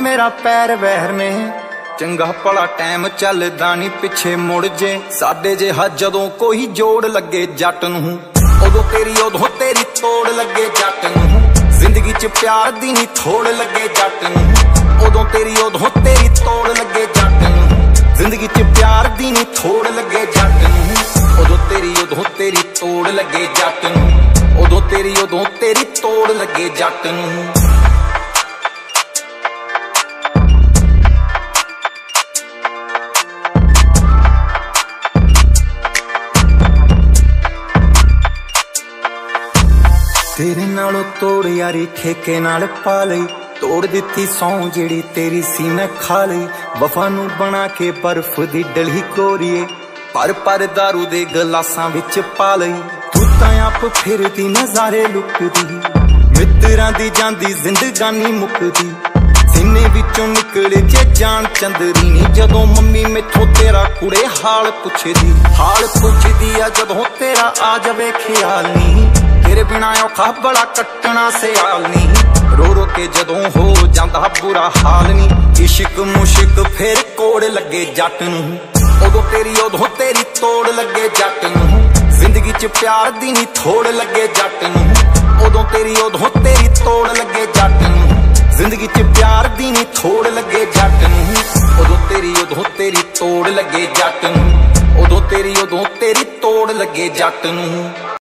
मेरा पैर वैर ने चंगा भला टाइम चलदा नी पिछे मुड़ जे साडे जिहा जदों कोई जोड़ लगे जट नूं उदों तेरी तोड़ लगे जट नूं जिंदगी च प्यार दी नी थोड़ लगे जट नूं उदों तेरी तोड़ लगे जट नूं जिंदगी च प्यार दी नी थोड़ लगे जट नूं उदों तेरी तोड़ लगे जट नूं उदों तेरी तोड़ लगे जट नूं। तेरे नालों तोड़ यारी ठेके नाल पा लई तोड़ दिती सौ जिहड़ी तेरी सी मैं खा लई वफा नूं बना के बर्फ दी डली कोरीए पर दारू दे गलासां विच पा लई तू तां आप फिरदी नज़ारे लुकदी मित्रां दी जांदी जिंदगानी मुकदी सीने विचों निकले जे जान चंदरी नी जदों मम्मी मैथों तेरा कुड़े हाल पुछदी आ जदों तेरा आ जावे ख्याल नी तेरे बिना औखा बड़ा कट्टना सियाल नी रो रो के जदों हो जांदा बुरा हाल नी इश्क मुश्क फिर कोड़ लगे जट नूं उदों तेरी तोड़ लगे जट नूं जिंदगी च प्यार दी नी थोड़ लगे जट नूं उदों तेरी तोड़ लगे जट नूं जिंदगी च प्यार दी नी थोड़ लगे जट नूं उदों तेरी तोड़ लगे जट नूं उदों तेरी तोड़ लगे जट नूं।